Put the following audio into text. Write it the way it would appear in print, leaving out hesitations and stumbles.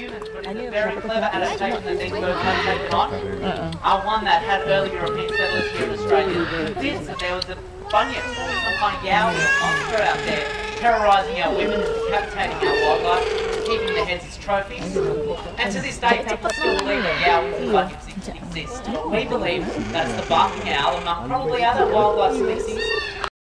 humans, but it's a very clever adaptation that these birds have taken on. One that had early European settlers here in Australia did, so there was a bunyip or some kind of yowie or monster out there terrorising our women and decapitating our wildlife, keeping their heads as trophies. And to this day, people still believe that yowies and bunyips exist. We believe that it's the barking owl, among probably other wildlife species,